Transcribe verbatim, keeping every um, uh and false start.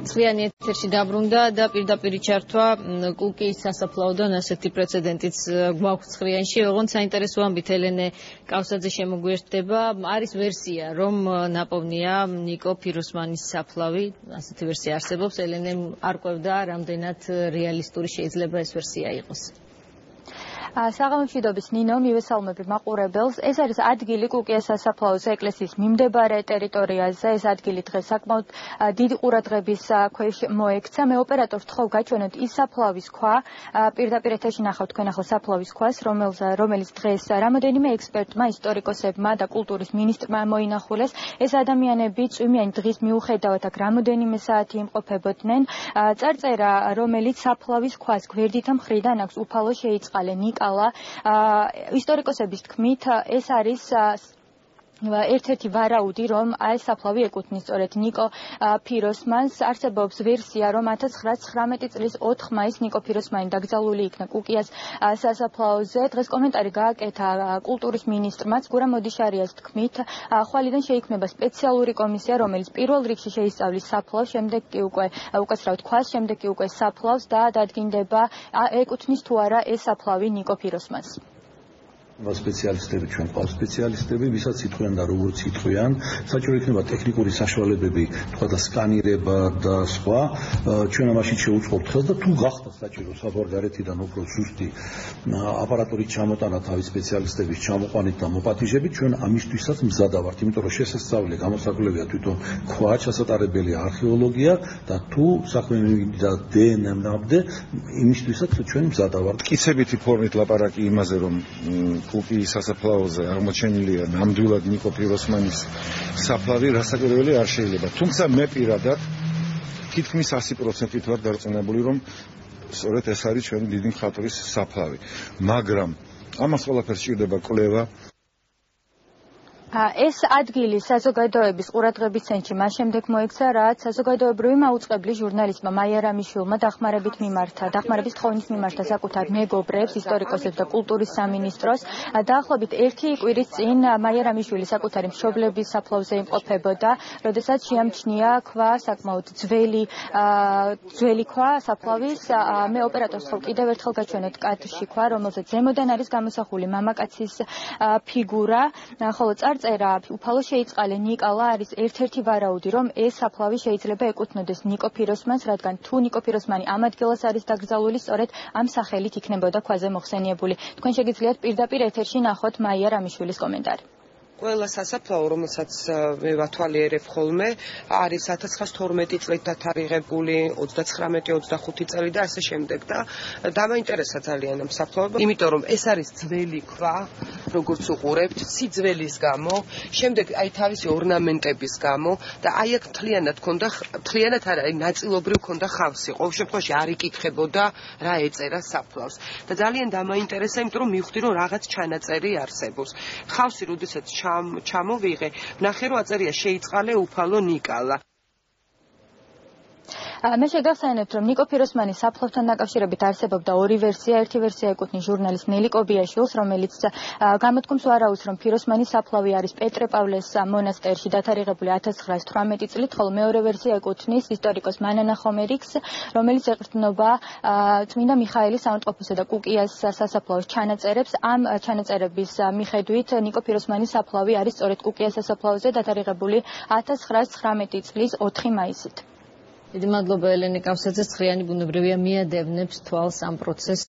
Წყლიანი ეთერში დაბრუნდა და პირდაპირ ჩართვა კუკიის სასაფლაოდან ასეთი პრეცედენტიც გვაქვს Წყლიანში. ოღონდ საინტერესო ამბით ელენე კავსაძე შემოგვიერთდება. არის ვერსია, რომ ნაპოვნია ნიკო ფიროსმანის საფლავი, ასეთი ვერსია არსებობს. ელენე არ ყვევდა, რამდენად რეალისტური შეიძლება ეს ვერსია იყოს. საღამომშვიდობის ნინო, მივესალმები მაყურებელს. ეს არის ადგილი კუკიის სასაფლაოზე ეკლესიის მიმდებარე ტერიტორიაზე. ეს ადგილი დღეს საკმაოდ დიდი ყურადღების ქვეშ მოექცა. მე ოპერატორს ვთხოვ გაჩვენოთ ის საფლავის ქვა, პირდაპირ ეთერში ნახავთ თქვენ ახლა საფლავის ქვას, რომელიც დღეს რამოდენიმე ექსპერტმა, ისტორიკოსებმა და კულტურის მინისტრმა მოინახულეს. ეს ადამიანები წვიმიანი დღის მიუხედავად აქ რამოდენიმე საათი იმყოფებოდნენ. წარწერა, რომელიც საფლავის ქვას გვერდითა მხრიდან აქვს უფალო შეიწყალე ნიკა. ისტორიკოსების თქმით, ეს არის ერთ-ერთი ვარაუდი, რომ ეს საფლავი ეკუთვნის სწორედ ნიკო ფიროსმანს. არსებობს ვერსია, რომ ათას ცხრაას ცხრამეტი წლის ოთხ მაისს ნიკო ფიროსმანი დაკრძალული იქნა კუკიის სასაფლაოზე. დღეს კომენტარი გააკეთა კულტურის მინისტრმაც გურამ მოდიშარიას თქმით, ხვალიდან შეიქმნება სპეციალური კომისია, რომელიც პირველ რიგში შეისწავლის საფლავს, შემდეგ კი უკვე უკაცრავად ქვას, შემდეგ კი უკვე საფლავს და დადგინდება ეკუთვნის თუ არა ეს საფლავი ნიკო ფიროსმანს. სპეციალისტები ჩვენ ყავს სპეციალისტები, ვისაც ითქვიან და როგორც ითქვიან, საჭირო იქნება ტექნიკური საშუალებები, თქვა და სკანირება და სხვა. ჩვენ ამაში შევუწყობთ ხელს და თუ გახდა საჭირო საზღვარგარეთიდან უფრო ზუსტი აპარატურით ჩამოტანა თავის სპეციალისტების ჩამოყვანით და მოპატიჟებით, ჩვენ ამისთვისაც მზადა ვართ, იმიტომ რომ შესაძლებელი გამოსაკვლევია თვითონ ქვა, ჩასატარებელი არქეოლოგია და თუ საქმე და დე εν ე-მდე იმისთვისაც ჩვენ მზადა ვართ. მტკიცებითი ფორმით ლაპარაკი იმაზე, რომ კუკიის სასაფლაოზე აღმოჩენილია ნამდვილად ნიკო ფიროსმანის საფლავი, რასაკვირველი არ შეიძლება. თუმცა მე პირადად თითქმის ასი პროცენტით ვარ დარწმუნებული, რომ სწორედ ეს არის ჩვენი დიდი მხატვრის საფლავი. მაგრამ ამას ყველაფერს სჭირდება კვლევა. ეს ადგილი საზოგადოების ყურადღების ცენტრში მას შემდეგ მოექცა, რაც საზოგადოებრივი მაუწყებლის ჟურნალისტმა მაია რამიშვილმა დახმარებით მიმართა, დახმარების თხოვნის მიმართა საკუთარ მეგობრებს, ისტორიკოსებს და კულტურის სამინისტროს. დაახლოებით ერთი კვირის წინ მაია რამიშვილი საკუთარი მშობლების საფლავზე იმყოფებოდა, როდესაც შეამჩნია ქვა, საკმაოდ ძველი, ძველი ქვა საფლავის. მე ოპერატორს ვთხოვ კიდევ ერთხელ გაჩვენოთ კადრში ქვა, რომელზეც ზემოდან არის გამოსახული მამაკაცის ფიგურა, ხოლო წარწერა უფალო შეიწყალე ნიკალა არის ერთ-ერთი ვარაუდი, რომ ეს საფლავი შეიძლება ეკუთვნოდეს ნიკო ფიროსმანს, რადგან თუ ნიკო ფიროსმანი ამ ადგილას არის დაკრძალული, სწორედ ამ სახელით იქნებოდა ქვაზე მოხსენიებული. თქვენ შეგიძლიათ პირდაპირ ეთერში ნახოთ მაია რამიშვილის კომენტარი. ყველა სასაფლაო, რომელსაც მე ვათვალიერებ ხოლმე, არის ათას ცხრაას თორმეტი წლით დათარიღებული, ოცდაცხრამეტი ოცდახუთი წელი და ასე შემდეგ და დამაინტერესა ძალიან ამ საფლავებმა, იმიტომ რომ ეს არის ძველი ქვა, როგორც უყურებთ, სიძველის გამო, შემდეგ აი თავისი ორნამენტების გამო და აი აქ მთლიანად ქონდა, მთლიანად არა, აი ნაწილობრივ ქონდა ხავსი. ყოველ შემთხვევაში არ იკითხებოდა რა ეწერა საფლავს. და ძალიან დამაინტერესა, იმიტომ რომ მივხვდი, რომ რაღაც ჩანაწერი არსებობს. ხავსი, როდესაც ჩამოვიღე, ნახე რომ აწერია შეიწყალე უფალო ნიკალა. მე შეგახსენებთ, რომ ნიკო ფიროსმანის საფლავთან დაკავშირებით არსებობდა ორი ვერსია. ერთი ვერსია ეკუთვნის ჟურნალისტ ნელი კობიაშვილს, რომელიც გამოთქმს ვარაუდს, რომ ფიროსმანის საფლავი არის პეტრე-პავლეს მონასტერში დათარიღებული ათას ცხრაას თვრამეტი წლით, ხოლო მეორე ვერსია ეკუთვნის ისტორიკოს მანანა ხომერიქს, რომელიც ეყრდნობა წმინდა მიხაელის საუნტყოფოსა და კუკიის სასაფლაოს ჩანაწერებს. ამ ჩანაწერების მიხედვით ნიკო ფიროსმანის საფლავი არის სწორედ კუკიის სასაფლაოზე დათარიღებული ათას ცხრაას ცხრამეტი წლის ოთხი მაისით. დიდი მადლობა ელენე კავსაძე. Წყლიანი ბუნებრივია მიადევნებს თვალს ამ პროცესს.